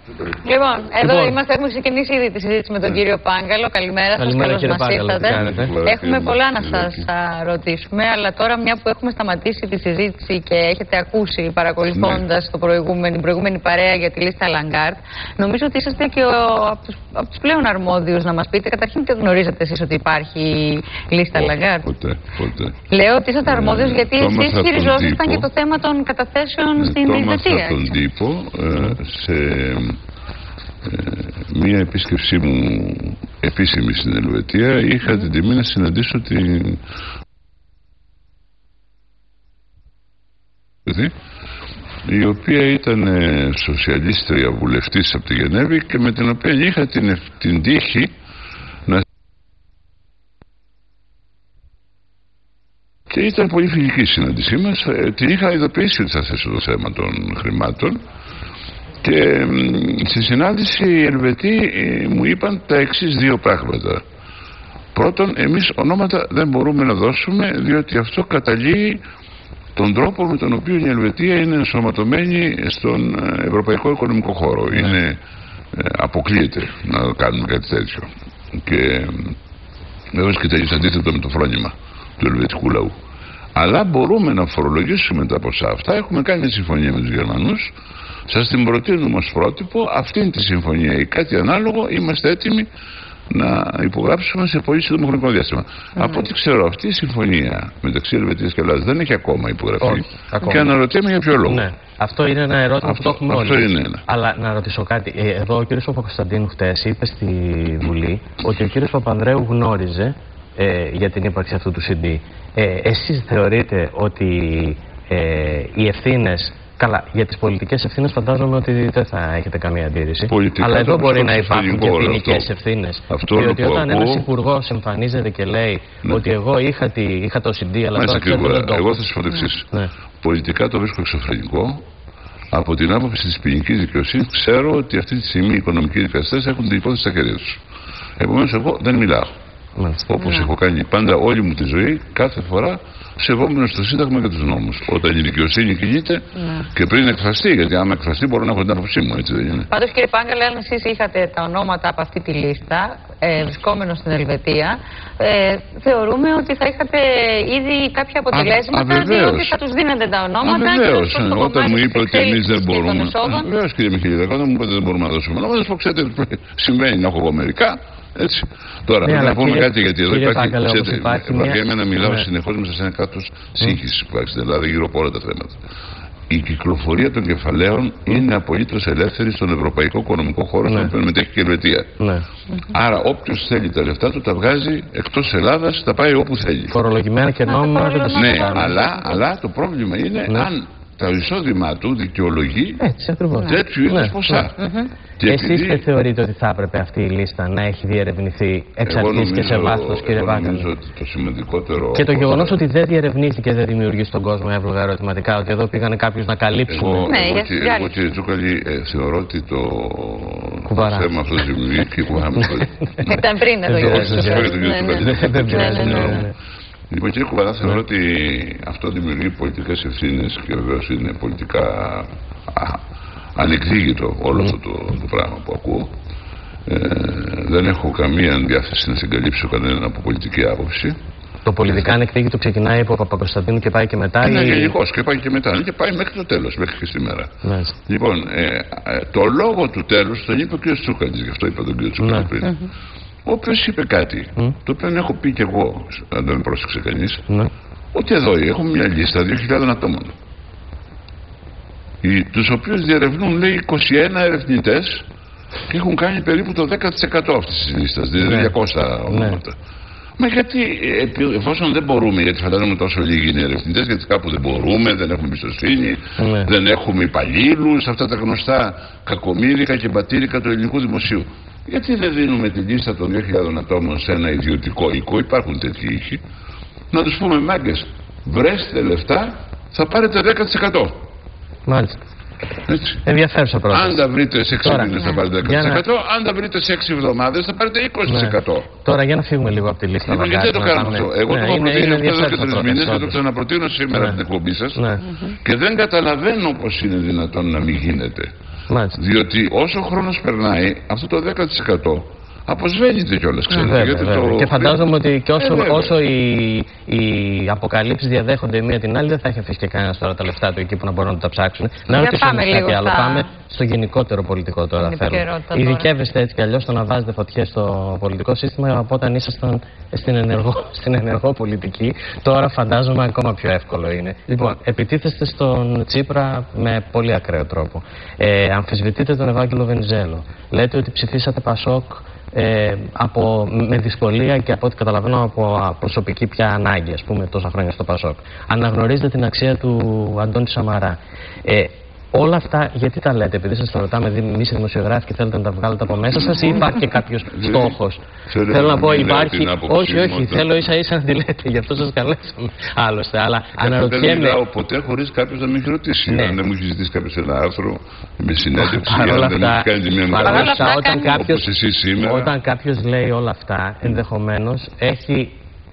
Λοιπόν, εδώ είμαστε, έχουμε ξεκινήσει ήδη τη συζήτηση με τον κύριο Πάγκαλο. Καλημέρα σας, καλώς μας ήρθατε. Έχουμε πολλά να σας ρωτήσουμε, αλλά τώρα μια που έχουμε σταματήσει τη συζήτηση και έχετε ακούσει παρακολουθώντας την προηγούμενη παρέα για τη λίστα Lagarde, νομίζω ότι είσαστε και από τους πλέον αρμόδιους να μας πείτε. Καταρχήν, τι γνωρίζετε εσείς ότι υπάρχει λίστα Lagarde? Ποτέ. Λέω ότι είσαστε αρμόδιος γιατί εσείς χειριζόσασταν και το θέμα των καταθέσεων στην Ελβετία. Τον τύπο σε μία επίσκεψή μου επίσημη στην Ελβετία είχα την τιμή να συναντήσω την η οποία ήταν σοσιαλίστρια βουλευτής από τη Γενέβη και με την οποία είχα την τύχη να... Και ήταν πολύ φιλική η συνάντησή μας. Την είχα ειδοποιήσει ότι θα θέσω το θέμα των χρημάτων και στη συνάντηση οι Ελβετοί μου είπαν τα εξής δύο πράγματα. Πρώτον, εμείς ονόματα δεν μπορούμε να δώσουμε διότι αυτό καταλύει τον τρόπο με τον οποίο η Ελβετία είναι ενσωματωμένη στον Ευρωπαϊκό Οικονομικό Χώρο. Είναι, αποκλείεται να κάνουμε κάτι τέτοιο. Και βέβαια και τελείως αντίθετο με το φρόνημα του ελβετικού λαού. Αλλά μπορούμε να φορολογήσουμε τα ποσά αυτά. Έχουμε κάνει μια συμφωνία με τους Γερμανούς. Σας την προτείνουμε ως πρότυπο. Αυτήν τη συμφωνία ή κάτι ανάλογο είμαστε έτοιμοι να υπογράψουμε σε πολύ σύντομο χρονικό διάστημα. Από ό,τι ξέρω, αυτή η συμφωνία μεταξύ Ελβετίας και Ελλάδας δεν έχει ακόμα υπογραφεί. Και αναρωτιέμαι για ποιο λόγο. Ναι. Αυτό είναι ένα ερώτημα που το έχουμε όλοι. Αυτό είναι ένα. Αλλά να ρωτήσω κάτι. Εδώ ο κ. Παπακοσταντίνου χτες είπε στη Βουλή ότι ο κ. Παπανδρέου γνώριζε για την ύπαρξη αυτού του CD. Εσείς θεωρείτε ότι οι ευθύνες... Καλά, για τις πολιτικές ευθύνες φαντάζομαι ότι δεν θα έχετε καμία αντίρρηση. Πολιτικά, αλλά εδώ μπορεί να υπάρχουν και ποινικές ευθύνες. Διότι όταν ένας υπουργός εμφανίζεται και λέει ότι εγώ είχα το CD, αλλά τώρα ξέρω δεν το... Εγώ θα σας πω το εξής. Πολιτικά το βρίσκω εξωφρενικό. Από την άποψη της ποινικής δικαιοσύνης ξέρω ότι αυτή τη στιγμή οι οικονομικοί δικαστές έχουν την υπόθεση στα χέρια τους. Επομένως εγώ δεν μιλάω. Όπως έχω κάνει πάντα όλη μου τη ζωή, κάθε φορά σεβόμενος στο Σύνταγμα και τους νόμους. Όταν η δικαιοσύνη κινείται και πριν εκφραστεί, γιατί άμα εκφραστεί μπορώ να έχω την άποψή μου, έτσι δεν είναι? Πάντως, κύριε Πάγκαλε, αν εσείς είχατε τα ονόματα από αυτή τη λίστα, βρισκόμενος στην Ελβετία, θεωρούμε ότι θα είχατε ήδη κάποια αποτελέσματα, διότι θα τους δίνετε τα ονόματα. Βεβαίως, όταν μου είπε ότι εμείς δεν μπορούμε. Βεβαίως, κύριε Μιχαηλίδη, όταν μου είπατε δεν μπορούμε να δώσουμε ονόματα, θα πω, ξέρετε, συμβαίνει να έχω εγώ μερικά. Έτσι. Τώρα, να πούμε κάτι, γιατί εδώ υπάρχει εμένα μιλάω συνεχώς μέσα σε ένα κράτος σύγχυσης που υπάρχει στην Ελλάδα γύρω από όλα τα θέματα. Η κυκλοφορία των κεφαλαίων είναι απολύτως ελεύθερη στον Ευρωπαϊκό Οικονομικό Χώρο, στον οποίο μετέχει και η Ελβετία. Άρα, όποιος θέλει τα λεφτά του τα βγάζει εκτός Ελλάδας, τα πάει όπου θέλει. Φορολογημένα και νόμιμα δεν τα αλλά το πρόβλημα είναι αν το εισόδημά του δικαιολογεί τέτοιου είδους ποσά. Εσείς δεν θεωρείτε ότι θα έπρεπε αυτή η λίστα να έχει διερευνηθεί εξ αρχής και σε βάθος, κύριε Πάγκαλε? Νομίζω ότι το σημαντικότερο... Και το γεγονός ότι δεν διερευνήθηκε δεν δημιουργεί στον κόσμο εύλογα ερωτηματικά, ότι εδώ πήγανε κάποιους να καλύψουν. Εγώ, κύριε Τσούκαλη, θεωρώ ότι το θέμα αυτό δημιουργήθηκε ήταν πριν εδώ, Λοιπόν, κύριε Κουβαρά, θεωρώ ότι αυτό δημιουργεί πολιτικές ευθύνες και βεβαίως είναι πολιτικά ανεκδίκητο όλο αυτό το πράγμα που ακούω. Δεν έχω καμία διάθεση να συγκαλύψω κανέναν από πολιτική άποψη. Το πολιτικά ανεκδίκητο ξεκινάει από Παπακοσταντίνου και πάει και μετά? Ναι, γενικώς και πάει και μετά. Και πάει μέχρι το τέλος, μέχρι και σήμερα. Λοιπόν, το λόγο του τέλους τον είπε ο κ. Τσούκαλης, γι' αυτό είπα τον κ. Τσούκαλη πριν. Όποιος είπε κάτι, το οποίο έχω πει και εγώ, αν δεν με πρόσεξε κανείς, ότι εδώ έχουμε μια λίστα 2.000 ατόμων, τους οποίους διερευνούν, λέει, 21 ερευνητές και έχουν κάνει περίπου το 10% αυτής της λίστας, δηλαδή 200 ονόματα. Μα γιατί, εφόσον δεν μπορούμε, γιατί φαντάζομαι τόσο λίγοι είναι ερευνητές, γιατί κάπου δεν μπορούμε, δεν έχουμε εμπιστοσύνη, δεν έχουμε υπαλλήλους, αυτά τα γνωστά κακομοίρικα και μπατήρικα του ελληνικού δημοσίου. Γιατί δεν δίνουμε τη λίστα των 2.000 ατόμων σε ένα ιδιωτικό οίκο, υπάρχουν τέτοιοι οίκοι, να τους πούμε, μάγκες, βρέστε λεφτά, θα πάρετε 10%. Μάλιστα. Ενδιαφέρουσα πρόταση. Αν τα βρείτε σε 6 μήνες θα πάρετε 10%, αν τα βρείτε σε 6 εβδομάδες θα πάρετε 20%. Τώρα για να φύγουμε λίγο από τη λίστα. Γιατί δεν το κάνουμε αυτό? Εγώ το έχω προτείνει αυτό εδώ και 3 μήνες και το ξαναπροτείνω σήμερα την εκπομπή σας και δεν καταλαβαίνω πως είναι δυνατόν να μην γίνεται. Διότι όσο ο χρόνος περνάει, αυτό το 10% αποσβαίνεται κιόλας, ξέρετε. Και φαντάζομαι ότι και όσο οι αποκαλύψεις διαδέχονται η μία την άλλη, δεν θα έχει αφήσει και κανένας τώρα τα λεφτά του εκεί που να μπορούν να τα ψάξουν. Να ρωτήσουμε κάτι άλλο. Πάμε στο γενικότερο πολιτικό τώρα. Ειδικεύεστε έτσι κι αλλιώς στο να βάζετε φωτιές στο πολιτικό σύστημα από όταν ήσασταν στην ενεργό πολιτική. Τώρα φαντάζομαι ακόμα πιο εύκολο είναι. Λοιπόν, επιτίθεστε στον Τσίπρα με πολύ ακραίο τρόπο. Αμφισβητείτε τον Ευάγγελο Βενιζέλο. Λέτε ότι ψηφίσατε Πασόκ με δυσκολία και από ό,τι καταλαβαίνω από προσωπική πια ανάγκη, ας πούμε, τόσα χρόνια στο Πασόκ. Αναγνωρίζετε την αξία του Αντώνη Σαμαρά. Όλα αυτά γιατί τα λέτε? Επειδή σας το ρωτάμε εμείς οι δημοσιογράφοι και θέλετε να τα βγάλετε από μέσα σας, ή υπάρχει και κάποιος στόχος? Θέλω να πω, υπάρχει. Όχι, θέλω ίσα-ίσα να τη λέτε, γι' αυτό σας καλέσαμε άλλωστε. Αλλά αναρωτιέμαι. Δεν μιλάω ποτέ χωρίς κάποιος να με έχει ρωτήσει. Αν δεν μου έχει ζητήσει κάποιος ένα άρθρο με συνέντευξη, αν δεν μου έχει κάνει μια μέρα. Όταν κάποιος λέει όλα αυτά, ενδεχομένως έχει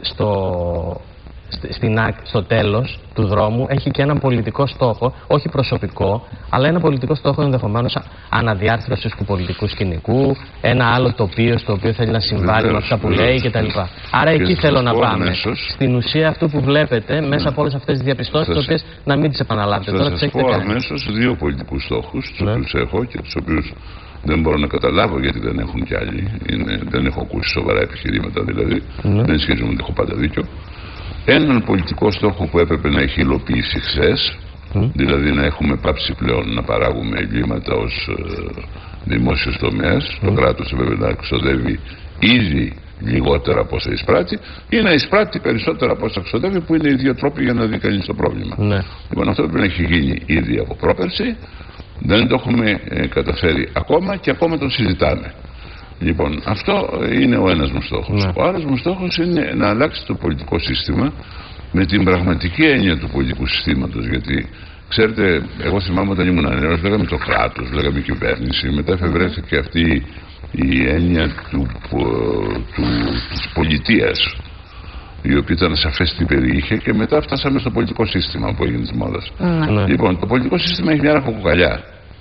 στο τέλος του δρόμου έχει και έναν πολιτικό στόχο, όχι προσωπικό, αλλά ένα πολιτικό στόχο ενδεχομένως αναδιάρθρωσης του πολιτικού σκηνικού, ένα άλλο τοπίο στο οποίο θέλει να συμβάλλει με αυτά που λέει κτλ. Άρα εκεί θέλω να πάμε. Στην ουσία αυτού που βλέπετε μέσα από όλες αυτές τις διαπιστώσεις, τις οποίες να μην τις επαναλάβετε. Θα σας πω αμέσως 2 πολιτικούς στόχους, τους οποίους έχω και τους οποίους δεν μπορώ να καταλάβω γιατί δεν έχουν κι άλλοι. Δεν έχω ακούσει σοβαρά επιχειρήματα δηλαδή. Δεν σχετίζομαι ότι έχω πάντα δίκιο. Έναν πολιτικό στόχο που έπρεπε να έχει υλοποιήσει χθες, δηλαδή να έχουμε πάψει πλέον να παράγουμε εγκλήματα ως δημόσιος τομέας, το κράτος έπρεπε να εξοδεύει ήδη λιγότερα από όσα εισπράττει ή να εισπράττει περισσότερα από όσα εξοδεύει, που είναι οι 2 τρόποι για να δει κανείς το πρόβλημα. Λοιπόν, αυτό πρέπει να έχει γίνει ήδη από πρόπερση, δεν το έχουμε καταφέρει ακόμα και ακόμα το συζητάμε. Λοιπόν, αυτό είναι ο ένας μου στόχος. Ο άλλος μου στόχος είναι να αλλάξει το πολιτικό σύστημα με την πραγματική έννοια του πολιτικού συστήματος. Γιατί, ξέρετε, εγώ θυμάμαι όταν ήμουν νέος, λέγαμε το κράτος, λέγαμε κυβέρνηση. Μετά εφευρέθηκε αυτή η έννοια της πολιτείας, η οποία ήταν σαφές τι περιείχε, και μετά φτάσαμε στο πολιτικό σύστημα που έγινε της μόδας. Λοιπόν, το πολιτικό σύστημα έχει μια ραχοκοκαλιά.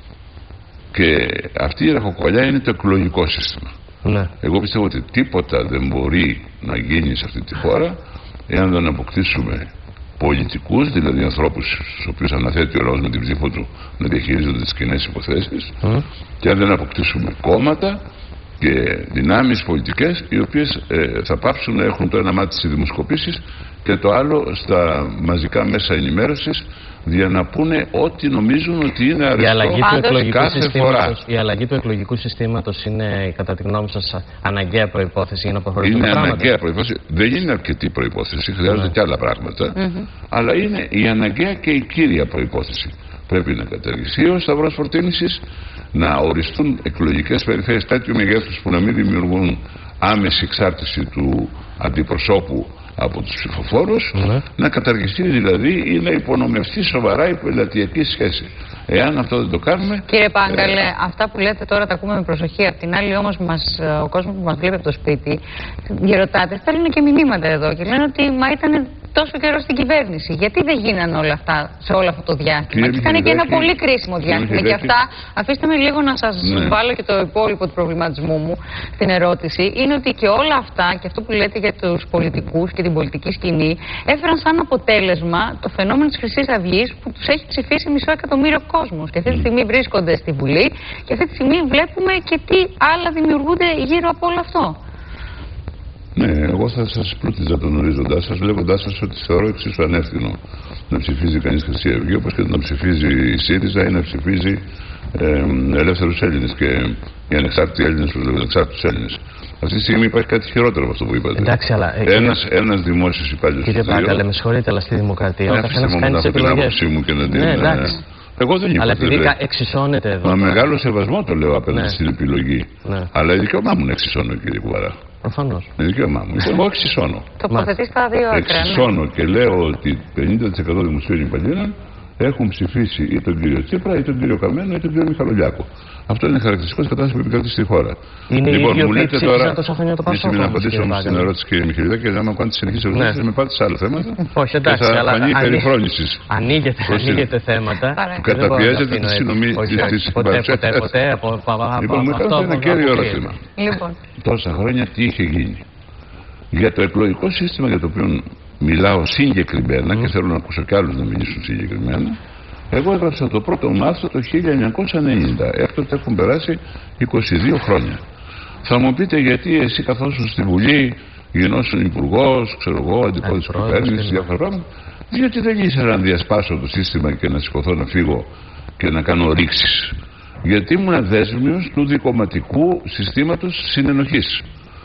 Και αυτή η ραχοκοκαλιά είναι το εκλογικό σύστημα. Εγώ πιστεύω ότι τίποτα δεν μπορεί να γίνει σε αυτή τη χώρα εάν δεν αποκτήσουμε πολιτικούς, δηλαδή ανθρώπους στους οποίους αναθέτει ο λαός με την ψήφο του να διαχειρίζονται τις κοινές υποθέσεις, και αν δεν αποκτήσουμε κόμματα και δυνάμεις πολιτικές οι οποίες θα πάψουν να έχουν το ένα μάτι στις δημοσκοπήσεις και το άλλο στα μαζικά μέσα ενημέρωσης, για να πούνε ό,τι νομίζουν ότι είναι αριστό Η αλλαγή του εκλογικού συστήματος είναι, κατά τη γνώμη σας, αναγκαία προϋπόθεση για να προχωρήσουμε πράγματα? Είναι αναγκαία προϋπόθεση. Δεν είναι αρκετή προϋπόθεση, χρειάζονται και άλλα πράγματα, αλλά είναι η αναγκαία και η κύρια προϋπόθεση. Πρέπει να καταργηθεί ο σταυρός φορτίνησης, να οριστούν εκλογικές περιφέρειες τέτοιου μεγέθους που να μην δημιουργούν άμεση εξάρτηση του αντιπροσώπου από τους ψηφοφόρους, να καταργηθεί δηλαδή ή να υπονομευτεί σοβαρά η πελατειακή σχέση. Εάν αυτό δεν το κάνουμε... Κύριε Πάγκαλε, αυτά που λέτε τώρα τα ακούμε με προσοχή. Απ' την άλλη όμως ο κόσμος που μας βλέπει από το σπίτι, οι ρωτάτες στέλνουν και μηνύματα εδώ και λένε ότι ήταν τόσο καιρό στην κυβέρνηση. Γιατί δεν γίνανε όλα αυτά σε όλο αυτό το διάστημα? Και ήταν και ένα πολύ κρίσιμο διάστημα. Και αυτά, αφήστε με λίγο να σας βάλω και το υπόλοιπο του προβληματισμού μου στην ερώτηση. Είναι ότι και όλα αυτά, και αυτό που λέτε για τους πολιτικούς και την πολιτική σκηνή, έφεραν σαν αποτέλεσμα το φαινόμενο της Χρυσής Αυγής που τους έχει ψηφίσει 500.000 κόσμος. Και αυτή τη στιγμή βρίσκονται στη Βουλή και αυτή τη στιγμή βλέπουμε και τι άλλα δημιουργούνται γύρω από όλο αυτό. Ναι, εγώ θα σας πλούτιζα τον ορίζοντά σας, λέγοντάς σας ότι θεωρώ εξίσου ανεύθυνο να ψηφίζει κανείς Χρυσή Αυγή, όπως και να ψηφίζει η ΣΥΡΙΖΑ ή να ψηφίζει ελεύθερους Έλληνες και οι ανεξάρτητοι Έλληνες προς ανεξάρτητους Έλληνες. Αυτή τη στιγμή υπάρχει κάτι χειρότερο από αυτό που είπατε. Εντάξει, αλλά. Ένας δημόσιος υπάλληλος. Κύριε Πάγκαλε, με συγχωρείτε, αλλά στη δημοκρατία ο καθένας κάνει τις επιλογές. Εγώ δεν είμαι. Αλλά επειδή εξισώνεται εδώ. Με μεγάλο σεβασμό το λέω απέναντι στην επιλογή. Αλλά η δικαίωμά μου να εξισώνω, κύριε Κουβαρά. Προφανώς. Είναι δικαίωμά μου. Εγώ εξισώνω. Τοποθετεί στα δύο άκρα. Εξισώνω και λέω ότι 50% δημοσίων υπαλλήλων έχουν ψηφίσει ή τον κύριο Τσίπρα ή τον κύριο Καμένο ή τον κύριο Μιχαλολιάκο. Αυτό είναι χαρακτηριστικό της κατάστασης που επικρατεί στη χώρα. Είναι λοιπόν, μου λέτε τώρα. Έτσι, να απαντήσω όμως στην ερώτηση, κύριε Μιχαλίδα, και να μου κάνετε συνεχείς ερωτήσεις, με πάτε σε άλλα θέματα. Όχι, εντάξει, θα φανεί περιφρόνησης. Ανοίγεται θέματα. Που καταπιέζεται τη συνομιλία. Ποτέ. Λοιπόν, μου κάνετε ένα κέριο ερώτημα. Τόσα χρόνια τι είχε γίνει. Για το εκλογικό σύστημα για το οποίο μιλάω συγκεκριμένα και θέλω να ακούσω κι άλλους να μιλήσουν συγκεκριμένα. Εγώ έγραψα το πρώτο μου άρθρο το 1990. Έκτοτε έχουν περάσει 22 χρόνια. Θα μου πείτε γιατί εσύ καθόσουν στη Βουλή, γινόσουν υπουργός, ξέρω εγώ, αντιπρόεδρος της κυβέρνησης, διάφορα πράγματα. Διότι δεν ήθελα να διασπάσω το σύστημα και να σηκωθώ να φύγω και να κάνω ρήξεις. Γιατί ήμουν δέσμιος του δικομματικού συστήματος συνενοχής.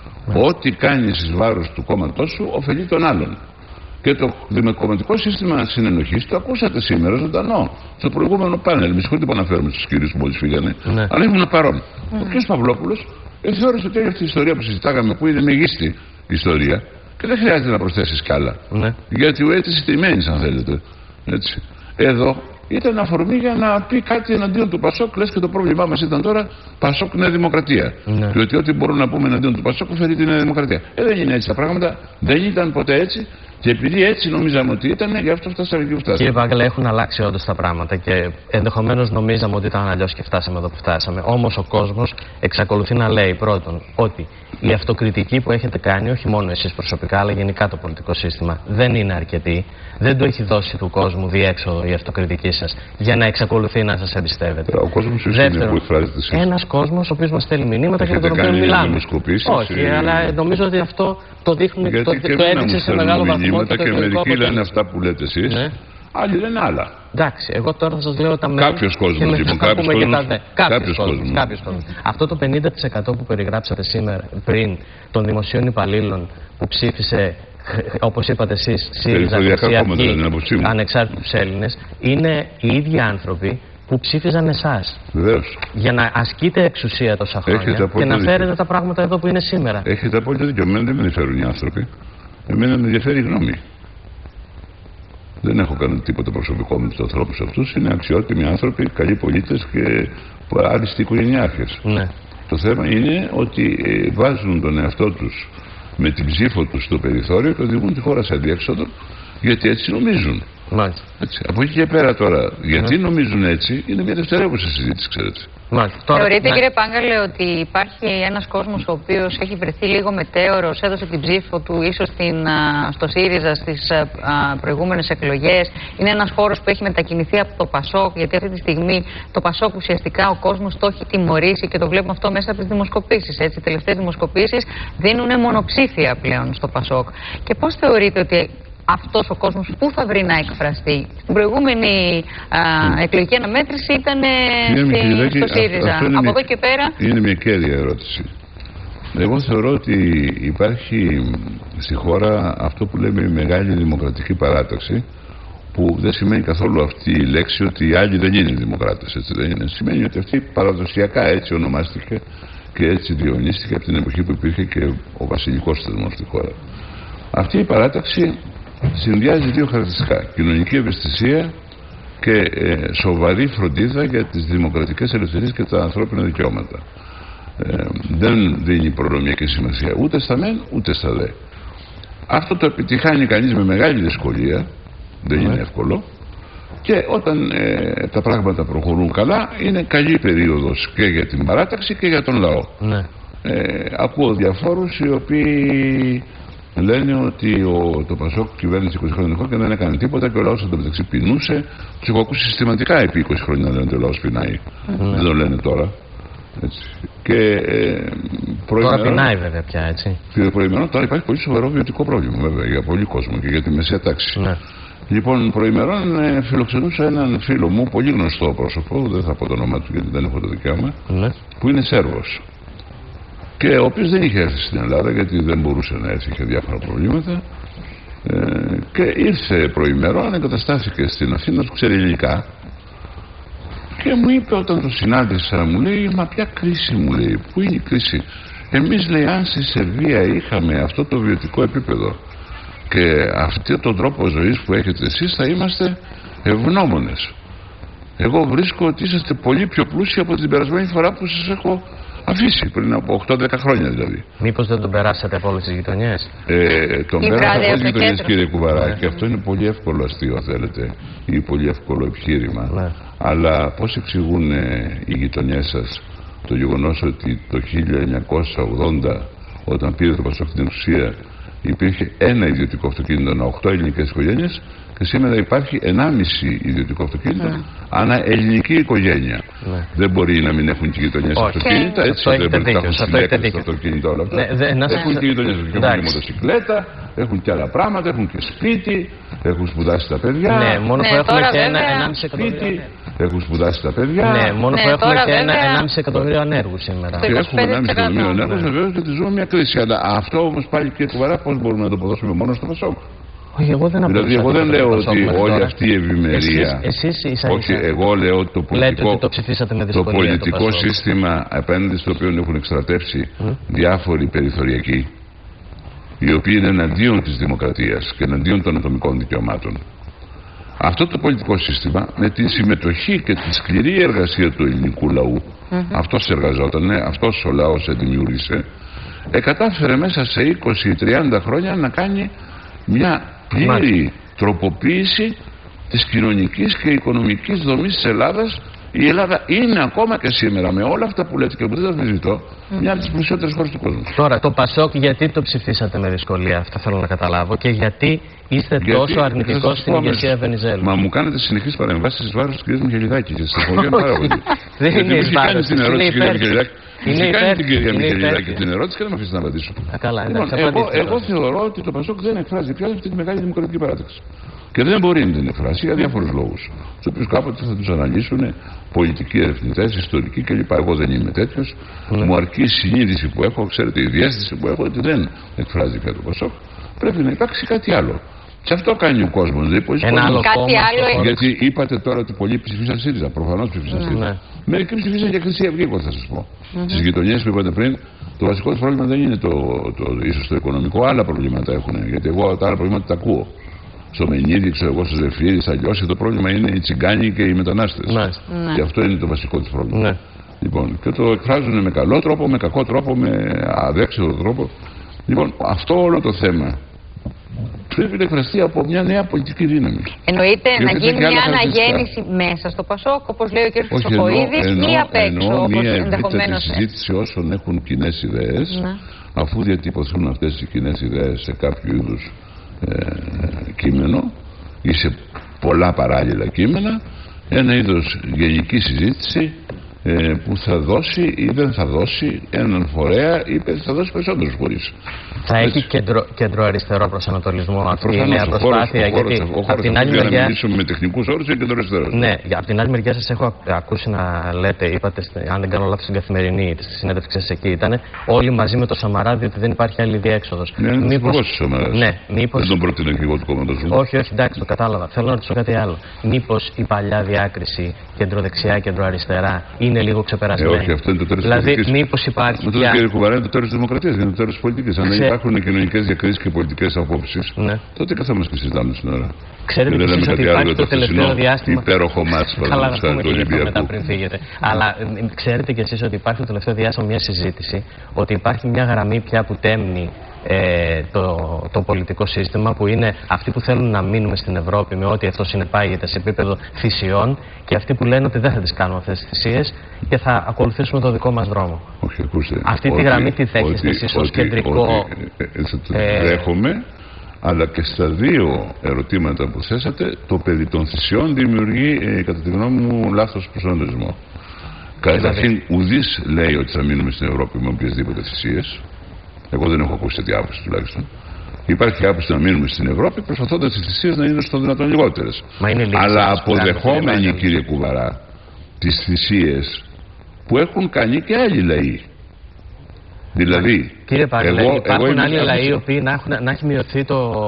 Ό,τι κάνεις εις βάρος του κόμματός σου ωφελεί τον άλλον. Και το δημοκρατικό σύστημα συνενοχής το ακούσατε σήμερα ζωντανό στο προηγούμενο πάνελ. Με συγχωρείτε που αναφέρουμε στους κυρίους που μόλις φύγανε, αλλά ήμουν παρόν. Ο κ. Παυλόπουλος θεώρησε ότι όλη αυτή η ιστορία που συζητάγαμε, που είναι μεγίστη ιστορία, και δεν χρειάζεται να προσθέσεις κι άλλα. Γιατί ο έτσι τιμένης, αν θέλετε. Έτσι. Εδώ ήταν αφορμή για να πει κάτι εναντίον του Πασόκ, λες και το πρόβλημά μας ήταν τώρα Πασόκ Νέα Δημοκρατία. Διότι ό,τι μπορούμε να πούμε εναντίον του Πασόκ ωφελεί τη Νέα Δημοκρατία. Δεν είναι έτσι τα πράγματα, δεν ήταν ποτέ έτσι. Και επειδή έτσι νομίζαμε ότι ήταν, γι' αυτό φτάσαμε εκεί που φτάσαμε. Κύριε Πάγκαλε, έχουν αλλάξει όντως τα πράγματα και ενδεχομένως νομίζαμε ότι ήταν αλλιώς και φτάσαμε εδώ που φτάσαμε. Όμως ο κόσμος εξακολουθεί να λέει πρώτον ότι η αυτοκριτική που έχετε κάνει, όχι μόνο εσείς προσωπικά, αλλά γενικά το πολιτικό σύστημα, δεν είναι αρκετή. Δεν το έχει δώσει του κόσμου διέξοδο η αυτοκριτική σας για να εξακολουθεί να σας εμπιστεύεται. Ο κόσμος είναι που εκφράζεται εσείς. Ένας κόσμος ο οποίος μας στέλνει μηνύματα και τον οποίο μιλάμε. Όχι, αλλά νομίζω ότι αυτό το δείχνει, το έδειξε σε μεγάλο βαθμό. Και μερικοί λένε αυτά που λέτε εσείς, άλλοι λένε άλλα. Εντάξει, εγώ τώρα θα σας λέω τα μέλη. Κάποιος κόσμος, λοιπόν, κάποιος κόσμος. Αυτό το 50% που περιγράψατε σήμερα πριν των δημοσίων υπαλλήλων που ψήφισε, όπως είπατε εσείς, ΣΥΡΙΖΑ, ανεξάρτητους Έλληνες, είναι οι ίδιοι άνθρωποι που ψήφιζαν εσάς. Βεβαίως. Για να ασκείτε εξουσία τόσα χρόνια και να φέρετε τα πράγματα εδώ που είναι σήμερα. Έχετε απόλυτο δίκιο. Εμένα δεν με ενδιαφέρουν οι άνθρωποι. Εμένα με ενδιαφέρει η γνώμη. Δεν έχω κάνει τίποτα προσωπικό με τους ανθρώπους αυτούς. Είναι αξιότιμοι άνθρωποι, καλοί πολίτες και άριστοι οικογενειάρχες. Το θέμα είναι ότι βάζουν τον εαυτό τους με την ψήφο τους στο περιθώριο και οδηγούν τη χώρα σε αδιέξοδο, γιατί έτσι νομίζουν. Έτσι. Από εκεί και πέρα τώρα, γιατί νομίζουν έτσι, είναι μια δευτερεύουσα συζήτηση, ξέρετε. Θεωρείτε, κύριε Πάγκαλε, ότι υπάρχει ένας κόσμος ο οποίος έχει βρεθεί λίγο μετέωρος, έδωσε την ψήφο του ίσως στο ΣΥΡΙΖΑ στις προηγούμενες εκλογές? Είναι ένας χώρος που έχει μετακινηθεί από το Πασόκ, γιατί αυτή τη στιγμή το Πασόκ ουσιαστικά ο κόσμος το έχει τιμωρήσει και το βλέπουμε αυτό μέσα από τις δημοσκοπήσεις. Οι τελευταίες δημοσκοπήσεις δίνουν μονοψήφια πλέον στο Πασόκ. Και πώς θεωρείτε ότι αυτός ο κόσμος πού θα βρει να εκφραστεί? Στην προηγούμενη εκλογική αναμέτρηση ήταν στο ΣΥΡΙΖΑ. Από εδώ και πέρα. Είναι μια κέρια ερώτηση. Εγώ θεωρώ ότι υπάρχει στη χώρα αυτό που λέμε η μεγάλη δημοκρατική παράταξη, που δεν σημαίνει καθόλου αυτή η λέξη ότι οι άλλοι δεν είναι δημοκράτες. Έτσι δεν είναι. Σημαίνει ότι αυτή παραδοσιακά έτσι ονομάστηκε και έτσι διονύστηκε από την εποχή που υπήρχε και ο βασιλικός θεσμός στη χώρα. Αυτή η παράταξη συνδυάζει δύο χαρακτηριστικά: κοινωνική ευαισθησία και σοβαρή φροντίδα για τις δημοκρατικές ελευθερίες και τα ανθρώπινα δικαιώματα. Δεν δίνει προνομιακή σημασία ούτε στα μεν ούτε στα δε. Αυτό το επιτυχάνει κανείς με μεγάλη δυσκολία, δεν είναι εύκολο, και όταν τα πράγματα προχωρούν καλά είναι καλή περίοδος και για την παράταξη και για τον λαό. Ακούω διαφόρους οι οποίοι λένε ότι το Πασόκ κυβέρνησε 20 χρόνια και δεν έκανε τίποτα και ο λαός εντωμεταξύ πεινούσε. Τους έχω ακούσει συστηματικά επί 20 χρόνια να λένε ότι ο λαός πεινάει. Δεν το λένε τώρα. Έτσι. Και τώρα πεινάει βέβαια πια, έτσι. Και προημερών τώρα υπάρχει πολύ σοβαρό βιωτικό πρόβλημα βέβαια για πολύ κόσμο και για τη μεσαία τάξη. Λοιπόν, προημερών φιλοξενούσα έναν φίλο μου, πολύ γνωστό πρόσωπο, δεν θα πω το όνομά του γιατί δεν έχω το δικαίωμα, που είναι Σέρβος. Και ο οποίος δεν είχε έρθει στην Ελλάδα γιατί δεν μπορούσε να έρθει, είχε διάφορα προβλήματα. Και ήρθε προημερών, εγκαταστάθηκε στην Αθήνα, του ξέρει ελληνικά. Και μου είπε όταν το συνάντησα, μου λέει, μα ποια κρίση, μου λέει, πού είναι η κρίση? Εμείς, λέει, αν στη Σερβία είχαμε αυτό το βιωτικό επίπεδο και αυτό τον τρόπο ζωής που έχετε εσείς, θα είμαστε ευγνώμονες. Εγώ βρίσκω ότι είσαστε πολύ πιο πλούσιοι από την περασμένη φορά που σας έχω αφήσει, πριν από 8-10 χρόνια δηλαδή. Μήπως δεν τον περάσατε από όλες τις γειτονιές? Τον πέρασα από όλες τις γειτονιές, κύριε Κουβαρά, και αυτό είναι πολύ εύκολο αστείο, θέλετε, ή πολύ εύκολο επιχείρημα. Ναι. Αλλά πώς εξηγούν οι γειτονιές σας το γεγονός ότι το 1980, όταν πήρε το Πασόκ στην εξουσία, υπήρχε ένα ιδιωτικό αυτοκίνητο ανά 8 ελληνικές οικογένειες, και σήμερα υπάρχει 1,5 ιδιωτικό αυτοκίνητο ανά ελληνική οικογένεια. Ναι. Δεν μπορεί να μην έχουν και γειτονιές αυτοκίνητα, έτσι δεν μπορεί να έχουν συλλέκτες στο αυτοκίνητο όλα αυτά. Έχουν και γειτονιές, έχουν και μοτοσυκλέτα, έχουν και άλλα πράγματα, έχουν και σπίτι, έχουν σπουδάσει τα παιδιά. Ναι, μόνο που έχουμε και 1,5 εκατομμύριο. Έχουν σπουδάσει τα παιδιά. Ναι, μόνο που έχουμε και 1,5 εκατομμύριο ανέργους σήμερα. Και έχουμε 1,5 εκατομμύριο ανέργους, βεβαίως, γιατί ζούμε μια κρίση. Αλλά αυτό όμως πάλι, κύριε Κουβαρά, πώς μπορούμε να το αποδώσουμε μόνο στο Πασόκ? Όχι, δηλαδή, εγώ δεν λέω ότι όλη αυτή η ευημερία. Όχι, εγώ λέω ότι το πολιτικό σύστημα απέναντι στο οποίο έχουν εξτρατεύσει διάφοροι περιθωριακοί, οι οποίοι είναι εναντίον της δημοκρατίας και εναντίον των ατομικών δικαιωμάτων. Αυτό το πολιτικό σύστημα, με τη συμμετοχή και τη σκληρή εργασία του ελληνικού λαού, αυτός εργαζόταν, αυτός ο λαός δημιούργησε, κατάφερε μέσα σε 20-30 χρόνια να κάνει μια πλήρη τροποποίηση της κοινωνικής και οικονομικής δομής της Ελλάδας. Η Ελλάδα είναι ακόμα και σήμερα, με όλα αυτά που λέτε και που δεν τα συζητώ, μια από τις πλουσιότερες χώρες του κόσμου. Τώρα, το Πασόκ, γιατί το ψηφίσατε με δυσκολία, αυτό θέλω να καταλάβω, και γιατί είστε τόσο αρνητικός στην ηγεσία Βενιζέλου? Μα μου κάνετε συνεχείς παρεμβάσεις εις βάρος της κυρίας Μιχαηλιδάκη και σας απολογιώ πάρα πολύ. Δεν είναι εις βάρος της, είναι υπέρ. Είναι κάνει την κυρία Μιχαηλιδάκη την ερώτηση και δεν με αφήσει να απαντήσω. Εγώ θεωρώ ότι το Πασόκ δεν εκφράζει πια αυτή τη μεγάλη δημοκρατική παράδοξη. Και δεν μπορεί να την εκφράσει για διάφορους λόγους, τους οποίους κάποτε θα τους αναλύσουν πολιτικοί ερευνητές, ιστορικοί κλπ. Εγώ δεν είμαι τέτοιος. Μου αρκεί η συνείδηση που έχω, ξέρετε, η διέστηση που έχω, ότι δεν εκφράζει πια το Πασόκ. Πρέπει να υπάρξει κάτι άλλο. Και αυτό κάνει ο κόσμος. Ένα άλλο κόμμα. Γιατί είπατε τώρα ότι πολλοί ψηφίσαν ΣΥΡΙΖΑ. Προφανώς ψηφίσαν ΣΥΡΙΖΑ. Μερικοί ψηφίσαν και Χρυσή Αυγή, εγώ θα σας πω. Στις γειτονιές που είπατε πριν, το βασικό του πρόβλημα δεν είναι ίσως το οικονομικό, άλλα προβλήματα έχουν. Γιατί εγώ τα άλλα προβλήματα τα ακούω. Στο Μενίδη, ξέρω εγώ, στο Ζεφύρι, στα Λιώσια, το πρόβλημα είναι οι τσιγκάνοι και οι μετανάστες. Και αυτό είναι το βασικό του πρόβλημα. Λοιπόν, και το εκφράζουν με καλό τρόπο, με κακό τρόπο, με αδέξοδο τρόπο. Λοιπόν, αυτό όλο το θέμα πρέπει να εκφραστεί από μια νέα πολιτική δύναμη. Εννοείται να γίνει μια αναγέννηση μέσα στο Πασόκ, όπως λέει ο κ. Χρυσοκοΐδης, ή απ' έξω, όπως ενδεχομένως. Μια συζήτηση όσων έχουν κοινές ιδέες, αφού διατυπωθούν αυτές οι κοινές ιδέες σε κάποιο είδους κείμενο ή σε πολλά παράλληλα κείμενα, ένα είδος γενική συζήτηση που θα δώσει ή δεν θα δώσει έναν φορέα ή θα δώσει περισσότερους φορείς. Θα έχει κέντρο-αριστερό προσανατολισμό αυτή η νέα προσπάθεια? Γιατί από την άλλη μεριά. Να μιλήσουμε με τεχνικούς όρους ή κέντρο-αριστερό. Ναι, από την άλλη μεριά σας έχω ακούσει να λέτε, είπατε, αν δεν κάνω λάθος, στην Καθημερινή, στη συνέντευξη σας εκεί ήταν, όλοι μαζί με το Σαμαρά, διότι δεν υπάρχει άλλη διέξοδος. Ναι, είναι μήπως. Ναι, μήπως. Δεν τον πρότεινα και εγώ του κόμματος μου. Όχι, εντάξει, το κατάλαβα. Θέλω να ρωτήσω κάτι άλλο. Μήπως η παλιά διάκριση κεντροδεξιά, κεντροαριστερά είναι λίγο ξεπερασμένη? Όχι, αυτό είναι το τέλος της πολιτικής. Δηλαδή, μήπως υπάρχει. Με τότε, κύριε Κουβαρά, είναι το τέλος της δημοκρατίας, είναι το τέλος της πολιτικής. Αν δεν υπάρχουν κοινωνικές διακρίσεις και πολιτικές απόψεις, τότε καθόμαστε και συζητάμε στην ώρα. Ξέρετε ότι υπάρχει το τελευταίο διάστημα. Υπέροχο μάτς του Ολυμπιακού. Πριν φύγετε. Αλλά ξέρετε κι εσείς ότι υπάρχει το τελευταίο διάστημα μια συζήτηση ότι υπάρχει μια γραμμή πια που τέμνει το πολιτικό σύστημα, που είναι αυτοί που θέλουν να μείνουμε στην Ευρώπη με ό,τι αυτό συνεπάγεται σε επίπεδο θυσιών, και αυτοί που λένε ότι δεν θα τις κάνουμε αυτές τις θυσίες και θα ακολουθήσουμε το δικό μας δρόμο. Όχι, ακούστε. Αυτή τη γραμμή τη δέχεστε εσείς ως κεντρικό? Δέχομαι, αλλά και στα δύο ερωτήματα που θέσατε, το περί των θυσιών δημιουργεί, κατά τη γνώμη μου, λάθος προσανατολισμό. Καταρχήν, ουδής λέει ότι θα μείνουμε στην Ευρώπη με οποιασδήποτε θυσίες. Εγώ δεν έχω ακούσει τέτοια άποψη τουλάχιστον. Υπάρχει άποψη να μείνουμε στην Ευρώπη, προσπαθώντας τις θυσίες να είναι στο δυνατόν λιγότερες. Αλλά αποδεχόμενοι, κύριε Κουβαρά, τις θυσίες που έχουν κάνει και άλλοι λαοί. Δηλαδή, κύριε Παγκλέ, υπάρχουν άλλοι λαοί οι οποίοι να έχει μειωθεί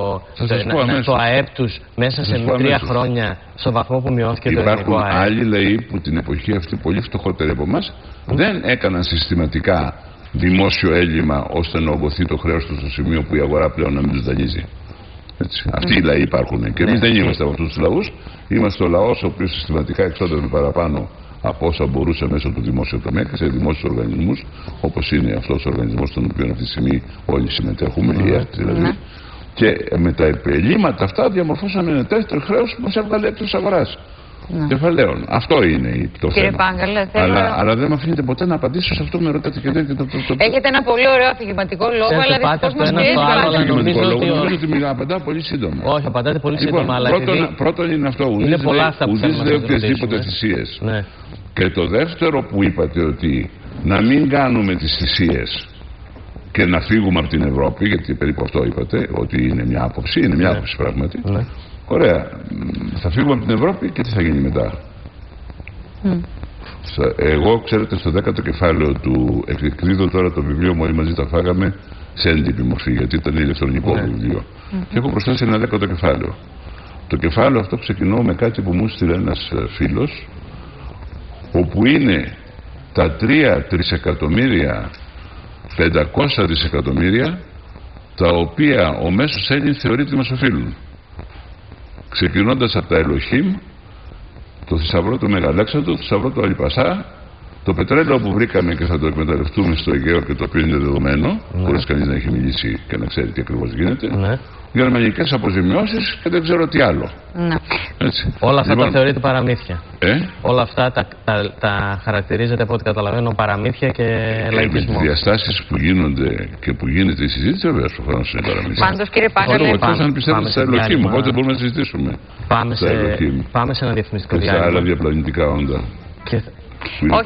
το ΑΕΠ τους μέσα σε 3 χρόνια στο βαθμό που μειώθηκε το ελληνικό ΑΕΠ. Υπάρχουν άλλοι λαοί που την εποχή αυτή, πολύ φτωχότεροι από εμάς, δεν έκαναν συστηματικά δημόσιο έλλειμμα ώστε να ογκωθεί το χρέος του στο σημείο που η αγορά πλέον να μην τους δανείζει. Έτσι. Αυτοί οι λαοί υπάρχουν. Και εμείς δεν είμαστε από αυτούς τους λαούς. Είμαστε ο λαός ο οποίος συστηματικά εξόδευε παραπάνω από όσα μπορούσε μέσω του δημόσιου τομέα και σε δημόσιους οργανισμούς, όπως είναι αυτός ο οργανισμός στον οποίο αυτή τη στιγμή όλοι συμμετέχουμε, η ΕΡΤ δηλαδή. Και με τα επελήματα αυτά διαμορφώσαμε ένα τεράστιο χρέος που μας έβγαλε εκτός αγοράς κεφαλαίων. Αυτό είναι το Κύριε θέμα. Πάγκαλε, Αλλά δεν με αφήνετε ποτέ να απαντήσω σε αυτό που με ρωτάτε και δεν. Έχετε ένα πολύ ωραίο αφηγηματικό λόγο, αλλά δυστυχώς μας πιέζει. Νομίζω ότι απαντάω πολύ σύντομα. Όχι, απαντάτε πολύ σύντομα. Πρώτον είναι αυτό. Ουδής δεν οποιασδήποτε θυσίες. Και το δεύτερο που είπατε, ότι να μην κάνουμε τις θυσίες και να φύγουμε από την Ευρώπη, γιατί περίπου αυτό είπατε, ότι είναι μια άποψη, είναι μια άποψη πράγματι. Ωραία, θα φύγουμε από την Ευρώπη και τι θα γίνει μετά. Εγώ, ξέρετε, στο 10ο κεφάλαιο του εκδίδω τώρα το βιβλίο μου, όλοι μαζί τα φάγαμε σε έντυπη μορφή, γιατί ήταν ηλεκτρονικό βιβλίο. Και έχω προσθέσει ένα 10ο κεφάλαιο. Το κεφάλαιο αυτό ξεκινώ με κάτι που μου στείλε ένας φίλος, όπου είναι τα 3 τρισεκατομμύρια 500 δισεκατομμύρια τα οποία ο μέσος Έλλην θεωρεί ότι μας οφείλουν. Ξεκινώντας από τα Ελοχήμ, το θησαυρό του Μεγαλέξανδρου, το θησαυρό του Αλιπασά, το πετρέλαιο που βρήκαμε και θα το εκμεταλλευτούμε στο Αιγαίο και το οποίο είναι δεδομένο, χωρίς κανείς να έχει μιλήσει και να ξέρει τι ακριβώς γίνεται. Γερμανικές αποζημιώσεις και δεν ξέρω τι άλλο. Όλα αυτά τα θεωρείτε παραμύθια. Όλα αυτά τα χαρακτηρίζετε από ό,τι καταλαβαίνω παραμύθια και λαϊκισμό. Με τις διαστάσεις που γίνονται και που γίνεται η συζήτηση, βεβαίως προφανώς είναι παραμύθια. Πάντως, κύριε Πάγκαλε, αν πιστεύετε στα Ελοχήμ, οπότε μπορούμε να συζητήσουμε. Πάμε σε ένα διαφημιστικό διάλειμμα. Σε άλλα διαπλανητικά όντα. Όχι,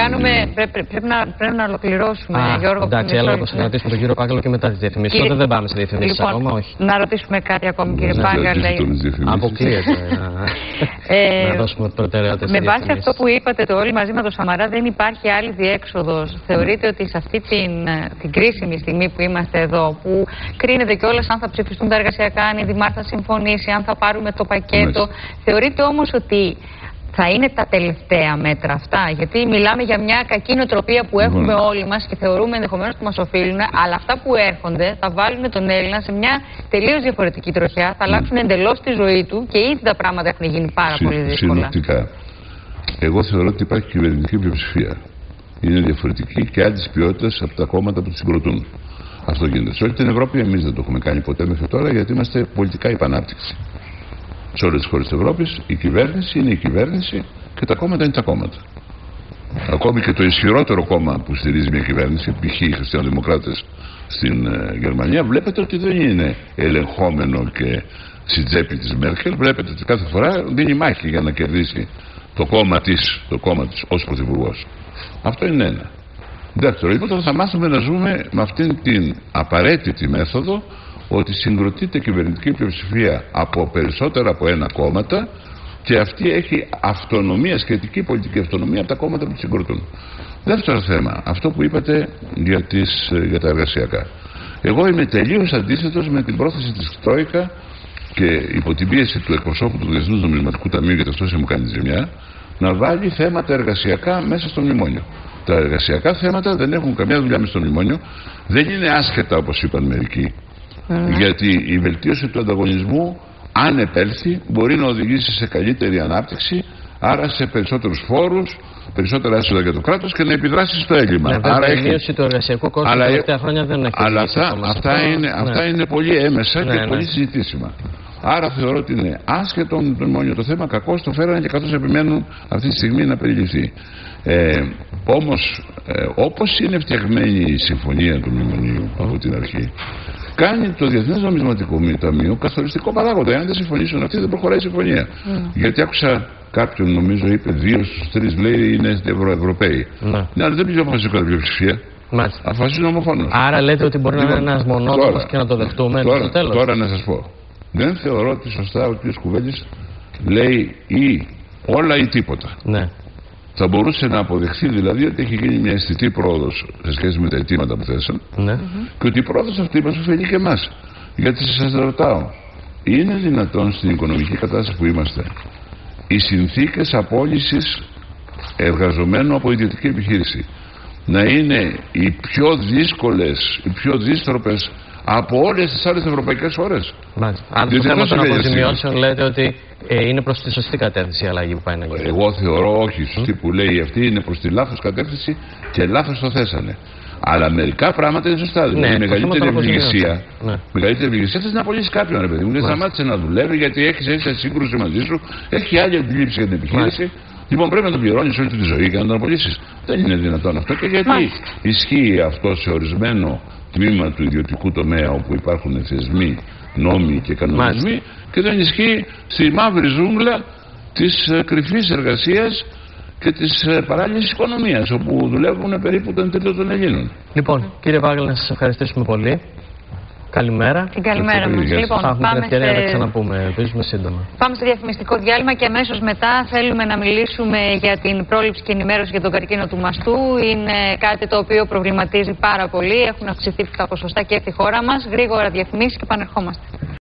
πρέπει να ολοκληρώσουμε, Γιώργο. Εντάξει, έλα να ρωτήσουμε τον κύριο Πάγκαλο και μετά τις διαφημίσεις. Τότε δεν πάμε σε διαφημίσεις ακόμα, όχι. Να ρωτήσουμε κάτι ακόμη, κύριε Πάγκαλε. Αποκλείεται. Να δώσουμε προτεραιότητες. Με βάση αυτό που είπατε το όλοι μαζί με τον Σαμαρά, δεν υπάρχει άλλη διέξοδος. Θεωρείτε ότι σε αυτή την κρίσιμη στιγμή που είμαστε εδώ, που κρίνεται κιόλας αν θα ψηφιστούν τα εργασιακά, αν η Δημάρχη θα συμφωνήσει, αν θα πάρουμε το πακέτο, θεωρείτε όμως ότι θα είναι τα τελευταία μέτρα αυτά? Γιατί μιλάμε για μια κακή νοοτροπία που έχουμε όλοι μας και θεωρούμε ενδεχομένως ότι μας οφείλουν, αλλά αυτά που έρχονται θα βάλουν τον Έλληνα σε μια τελείως διαφορετική τροχιά, θα αλλάξουν εντελώς τη ζωή του και ήδη τα πράγματα έχουν γίνει πάρα πολύ δύσκολα. Συνοπτικά, εγώ θεωρώ ότι υπάρχει κυβερνητική πλειοψηφία. Είναι διαφορετική και άλλης ποιότητας από τα κόμματα που τη συγκροτούν. Αυτό γίνεται. Σε όλη την Ευρώπη εμείς δεν το έχουμε κάνει ποτέ μέχρι τώρα, γιατί είμαστε πολιτικά υπανάπτυξη. Σε όλες τις χώρες της Ευρώπης η κυβέρνηση είναι η κυβέρνηση και τα κόμματα είναι τα κόμματα. Ακόμη και το ισχυρότερο κόμμα που στηρίζει μια κυβέρνηση, π.χ. οι χριστιανοδημοκράτες στην Γερμανία, βλέπετε ότι δεν είναι ελεγχόμενο και στην τσέπη της Μέρκελ. Βλέπετε ότι κάθε φορά δίνει μάχη για να κερδίσει το κόμμα της ως πρωθυπουργός. Αυτό είναι ένα. Δεύτερο, λοιπόν, θα μάθουμε να ζούμε με αυτήν την απαραίτητη μέθοδο, ότι συγκροτείται κυβερνητική πλειοψηφία από περισσότερα από ένα κόμματα και αυτή έχει αυτονομία, σχετική πολιτική αυτονομία από τα κόμματα που τη συγκροτούν. Δεύτερο θέμα, αυτό που είπατε για τα εργασιακά. Εγώ είμαι τελείως αντίθετος με την πρόθεση της Τρόικα και υπό την πίεση του εκπροσώπου του Διεθνούς Νομισματικού Ταμείου, γιατί αυτό μου κάνει ζημιά, να βάλει θέματα εργασιακά μέσα στο μνημόνιο. Τα εργασιακά θέματα δεν έχουν καμιά δουλειά μέσα στο μνημόνιο, δεν είναι άσχετα όπως είπαν μερικοί. Γιατί η βελτίωση του ανταγωνισμού, αν επέλθει, μπορεί να οδηγήσει σε καλύτερη ανάπτυξη, άρα σε περισσότερους φόρους, περισσότερα έσοδα για το κράτος και να επιδράσει στο έλλειμμα. Άρα η μείωση του εργασιακού κόστου τα τελευταία χρόνια δεν έχει. Αλλά αυτά είναι πολύ έμεσα και πολύ συζητήσιμα. Άρα θεωρώ ότι είναι άσχετο με το μνημόνιο το θέμα, κακώς το φέρανε και καθώς επιμένουν αυτή τη στιγμή να περιληφθεί. Όμως, όπως είναι φτιαγμένη η συμφωνία του μνημονίου από την αρχή, κάνει το Διεθνές Νομισματικό Ταμείο καθοριστικό παράγοντα. Εάν δεν συμφωνήσουν αυτοί, δεν προχωράει η συμφωνία. Γιατί άκουσα κάποιον, νομίζω, είπε 2 στους 3 λέει είναι Ευρωπαίοι. Ναι, αλλά δεν πήγε αποφασιστικό κατά πλειοψηφία. Αποφασίζουν ομοφόνος. Άρα λέτε ότι μπορεί να είναι ένας μονόδομος και να το δεχτούμε στο τέλος. Τώρα να σας πω. Δεν θεωρώ ότι σωστά ο κ. Κουβέλης λέει ή όλα ή τίποτα. Ναι. Θα μπορούσε να αποδεχθεί δηλαδή ότι έχει γίνει μια αισθητή πρόοδος σε σχέση με τα αιτήματα που θέσαν, και ότι η πρόοδος αυτή μας ωφελεί και εμάς. Γιατί σας ρωτάω, είναι δυνατόν στην οικονομική κατάσταση που είμαστε οι συνθήκες απόλυσης εργαζομένου από ιδιωτική επιχείρηση να είναι οι πιο δύσκολες, οι πιο δύστροπες από όλες τις άλλες ευρωπαϊκές χώρες. Αν το θέμα των αποζημιώσεων λέτε ότι είναι προς τη σωστή κατεύθυνση η αλλαγή που πάει να γίνει. Εγώ θεωρώ όχι. Σωστή που λέει αυτή είναι προς τη λάθος κατεύθυνση και λάθος το θέσανε. Αλλά μερικά πράγματα είναι σωστά. Δηλαδή η μεγαλύτερη ευηλικησία. Μεγαλύτερη ευηλικησία θες να απολύσεις κάποιον, ρε παιδί μου. Δεν σταμάτησε να δουλεύει γιατί έχει σύγκρουση μαζί σου, έχει άλλη αντίληψη για την επιχείρηση. Λοιπόν, πρέπει να τον πληρώνεις όλη τη ζωή και να τον απολύσεις. Δεν είναι δυνατόν αυτό. Και γιατί ισχύει αυτό σε ορισμένο τμήμα του ιδιωτικού τομέα όπου υπάρχουν θεσμοί, νόμοι και κανονισμοί, και δεν ισχύει στη μαύρη ζούγκλα της κρυφής εργασίας και της παράλληλης οικονομίας, όπου δουλεύουν περίπου τον τρίτο των Ελλήνων. Λοιπόν, κύριε Βάγγελ, να σας ευχαριστήσουμε πολύ. Καλημέρα. Την καλημέρα μας. Λοιπόν, θα έχουμε την ευκαιρία να ξαναπούμε, ελπίζουμε σύντομα. Πάμε σε διαφημιστικό διάλειμμα και αμέσως μετά θέλουμε να μιλήσουμε για την πρόληψη και ενημέρωση για τον καρκίνο του μαστού. Είναι κάτι το οποίο προβληματίζει πάρα πολύ. Έχουν αυξηθεί τα ποσοστά και στη χώρα μας. Γρήγορα διαφημίσεις και επανερχόμαστε.